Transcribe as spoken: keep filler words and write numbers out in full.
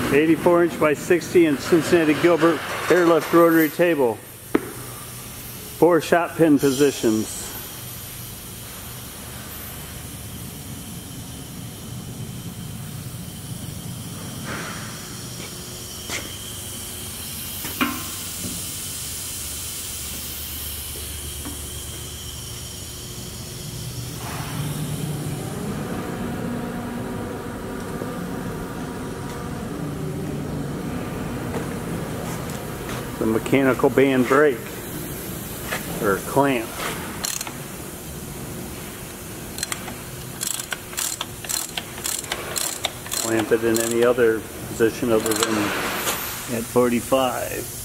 eighty-four inch by sixty and Cincinnati Gilbert airlift rotary table. Four shot pin positions. The mechanical band brake or clamp. Clamp it in any other position other than at forty-five.